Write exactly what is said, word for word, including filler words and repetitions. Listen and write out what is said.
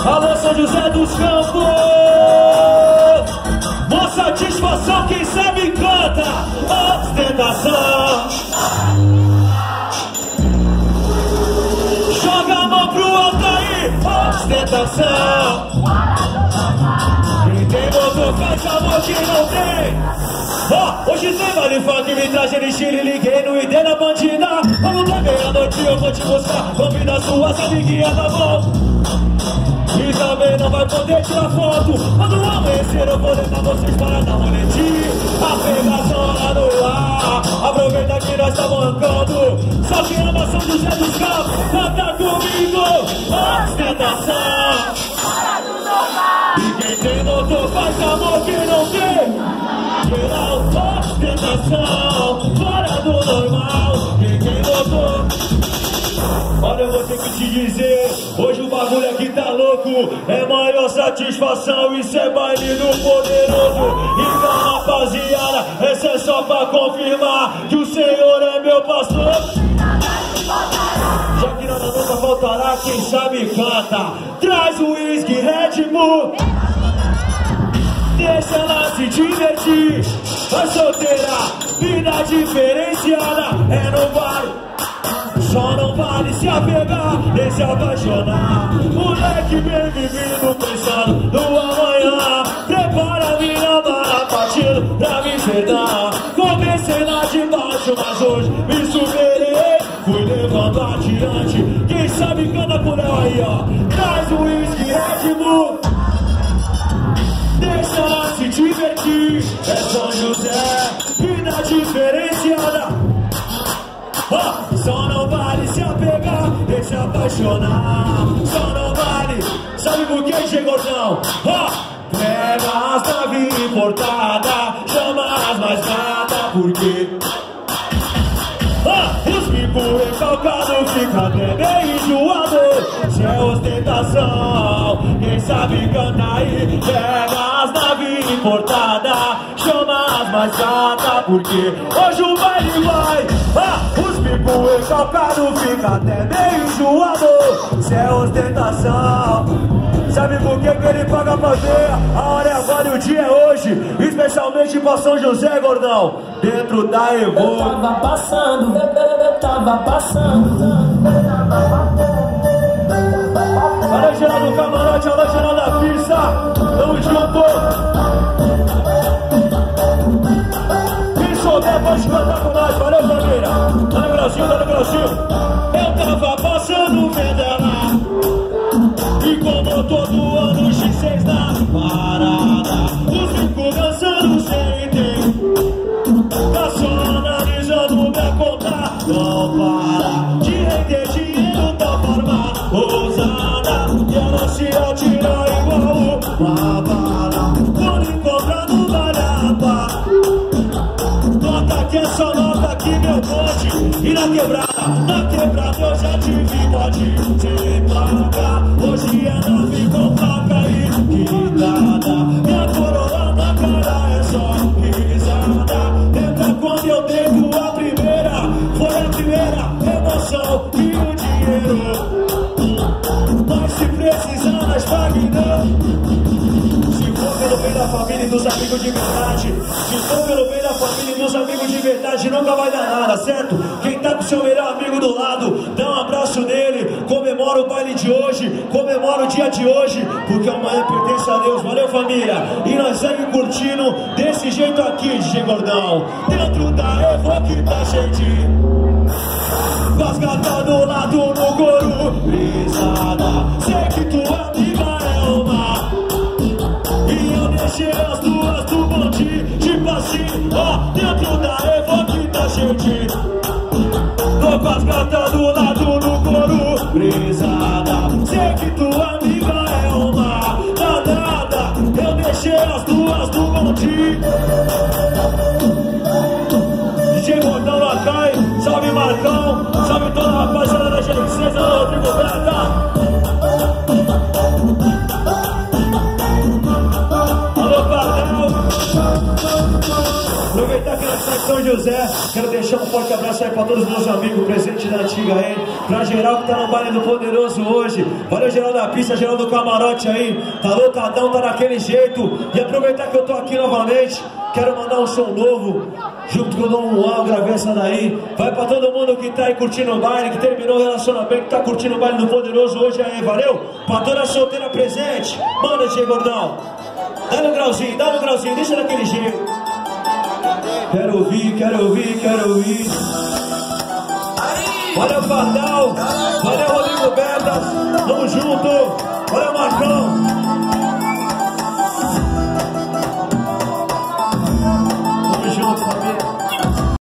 Alô, São José dos Campos. Boa satisfação, quem sabe canta. Ostentação. Joga a mão pro alto aí. Ostentação. Quem tem motor faz amor, quem não tem. Ó, oh, hoje tem vale funk, me traz de estilo. Liguei no I D na bandida. Vamos pra meia-noite, eu vou te mostrar. Convida suas amiguinhas, tá bom? E também não vai poder tirar foto. Quando amanhecer eu vou levar vocês para dar um roletinho. A pegação lá no ar. Aproveita que nós tá mancando. Só que ama São José dos Campos. Canta comigo. Ostentação. Fora do normal. E quem tem motor faz amor, quem não tem. Geral, ostentação. Fora do normal. Quem tem motor. Olha, eu vou ter que te dizer, hoje o bagulho aqui tá louco. É maior satisfação, isso é baile do poderoso. Então, rapaziada, essa é só pra confirmar que o Senhor é meu pastor. Já que nada nunca faltará, quem sabe canta. Traz o uísque Red Bull, deixa ela se divertir. Vai solteira, vida diferenciada, é no bar. Só não vale se apegar, nem se apaixonar. Moleque bem vivido, pensando no amanhã. Prepara minha mala, partindo pra me enfrentar. Comecei lá de baixo, mas hoje me superei. Fui levando adiante, quem sabe canta por aí, ó. Traz o uísque Red Bull, deixa ela se divertir. É São José, vida diferenciada. Oh, só não vale se apegar, nem se apaixonar. Só não vale, sabe por que, G Gordão? Oh, pega as naves importadas, chama as mais gatas, porque oh, os bicos recalcados ficam até bem enjoados. Se é ostentação, quem sabe canta aí. Pega as naves importadas, chama as mais gatas, porque hoje o baile vai. Ah, os bicos recalcados ficam até meio enjoado. Se é ostentação, sabe por que que ele paga pra ver? A hora é agora e o dia é hoje. Especialmente pra São José, Gordão, dentro da Evo. Eu tava passando, eu tava passando. Alô, geral do camarote, alô, geral da pista. Tamo junto. Quem souber pode cantar com nós, valeu, família. Tá no Brasil, tá no Brasil. Eu tava passando vendo ela, e como todo ano X seis na parada, os bicos dançando sem ter. Tá só analisando minha conta, não para de render dinheiro da forma ousada. E ela se atira igual uma bala quando encontra no Marabá. Nota que é só nota que meu bonde. E na quebrada, na quebrada eu já tive pode ser paga. Hoje é nove com faca e quitada. Minha coroa na cara é só risada. Lembra quando eu devo a primeira? Foi a primeira emoção e o dinheiro. Mas se precisar nós paguemos. Se for pelo bem da família e dos amigos de verdade, se for pelo bem da família e dos amigos de verdade, nunca vai dar nada, certo? Quem tá com seu melhor amigo do lado, dá um abraço nele, comemora o baile de hoje, comemora o dia de hoje, porque amanhã pertence a Deus, valeu, família? E nós seguimos curtindo desse jeito aqui, D J Gordão, dentro da Evo que tá cheio de com as gatas do lado no coro, brisada. Sei que tua amiga é uma, e eu deixei as duas do bonde, tipo assim, ó, dentro da Evo que tá cheio de. Tô com as gatas do lado no coro, brisada. Sei que tua amiga é uma danada, eu deixei as duas do bonde. D J Gordão lá cai, salve Marcão, salve toda a rapaziada da G seis, alô Rodrigo Beta. Alô Patel. Aproveitar que nós estamos São José. Quero deixar um forte abraço aí pra todos os meus amigos presentes da antiga aí, pra geral que tá no baile do Poderoso hoje. Valeu, geral da pista, geral do camarote aí. Tá lotadão, tá daquele jeito. E aproveitar que eu tô aqui novamente, quero mandar um som novo junto com o Dom Juan, gravei essa daí. Vai pra todo mundo que tá aí curtindo o baile, que terminou o relacionamento, que tá curtindo o baile do Poderoso hoje aí, valeu? Pra toda solteira presente, manda, Tchê Gordão. Dá no grauzinho, dá no grauzinho, deixa daquele jeito. Quero ouvir, quero ouvir, quero ouvir. Valeu, Fatal. Valeu, Rodrigo Bertas. Tamo junto. Valeu, Marcão.